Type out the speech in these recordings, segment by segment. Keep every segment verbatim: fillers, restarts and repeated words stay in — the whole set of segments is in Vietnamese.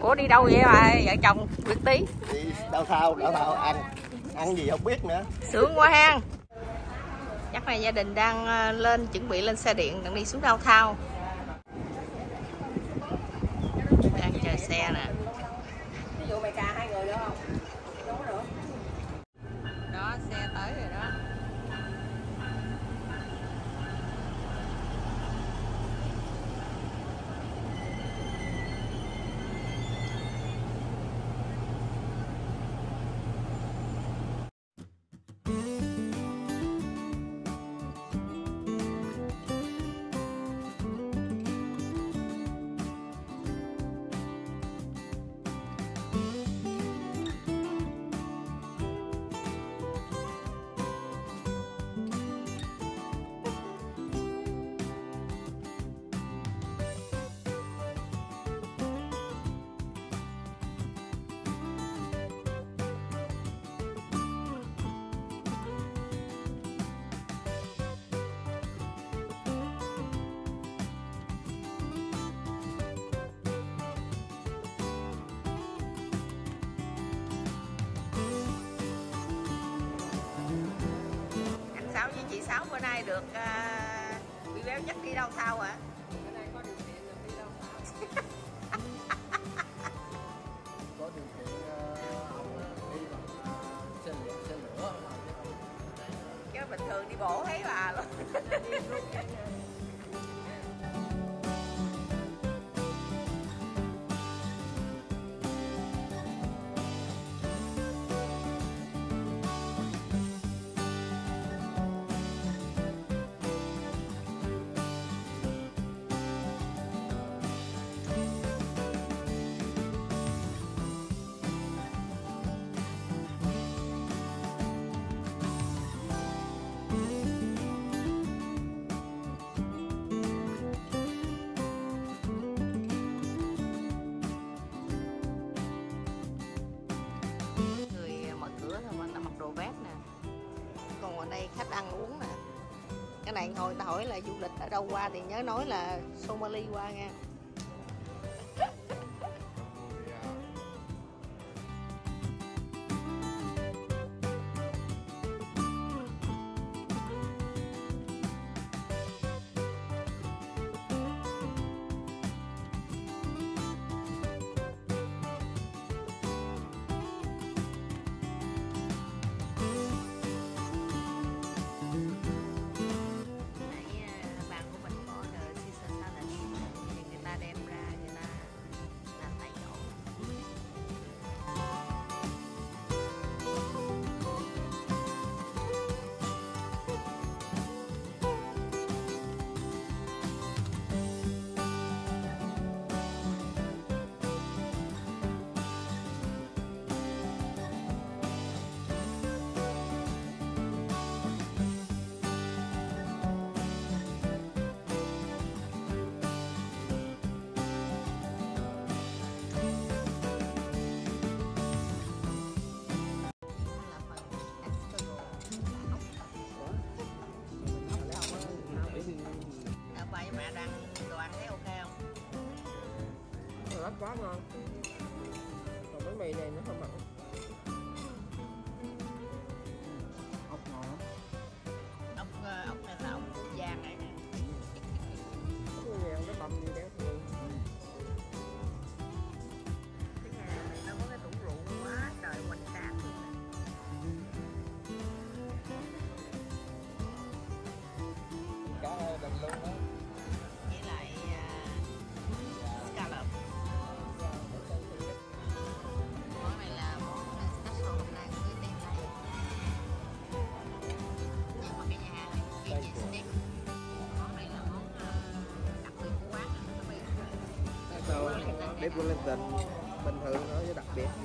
Ủa đi đâu vậy bà vợ chồng Việt Tí? Đi đau thao, đau thao ăn ăn gì không biết nữa. Sướng quá ha. Chắc là gia đình đang lên chuẩn bị lên xe điện đang đi xuống Đao Thao. Đang chờ xe nè. Ví dụ mày cà hai người nữa không? Đâu có nữa. Đó xe tới rồi đó. Sáu với chị Sáu bữa nay được uh, bị béo nhất đi Đao Thao hả? Bữa nay có điều kiện được đi Đao Thao. Có điều kiện uh, ông đi bằng uh, xe lửa, xe lửa. Chứ bình thường đi bộ thấy bà luôn. Khách ăn uống nè. Cái này hồi ta hỏi là du lịch ở đâu qua thì nhớ nói là Somali qua nha. Ớt quá ngon. Còn bánh mì này nó không mặn. Ốc ngon lắm. Ốc ốc này là ốc vàng này nè. Ốc vàng cái bầm gì đấy. Cái nhà này nó có cái tủ rượu quá trời hoành tráng luôn nè. Cá đầm luôn đó. Với lại uh, scallop. Món này là món special hôm nay của cái tiệm này. Nhưng mà cái nhà hàng này cái gì steak. Món này là món uh, đặc biệt của quán này, nó bị Đâu, Deep Wellington bình thường nói với đặc biệt.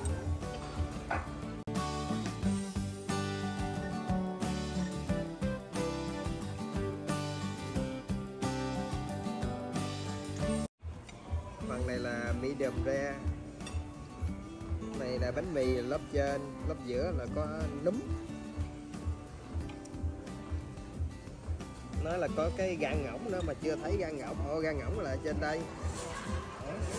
Phần này là medium rare. Này là bánh mì lớp trên, lớp giữa là có núm. Nói là có cái gan ngỗng nữa mà chưa thấy gan ngỗng. Ồ, gan ngỗng là trên đây. Đó.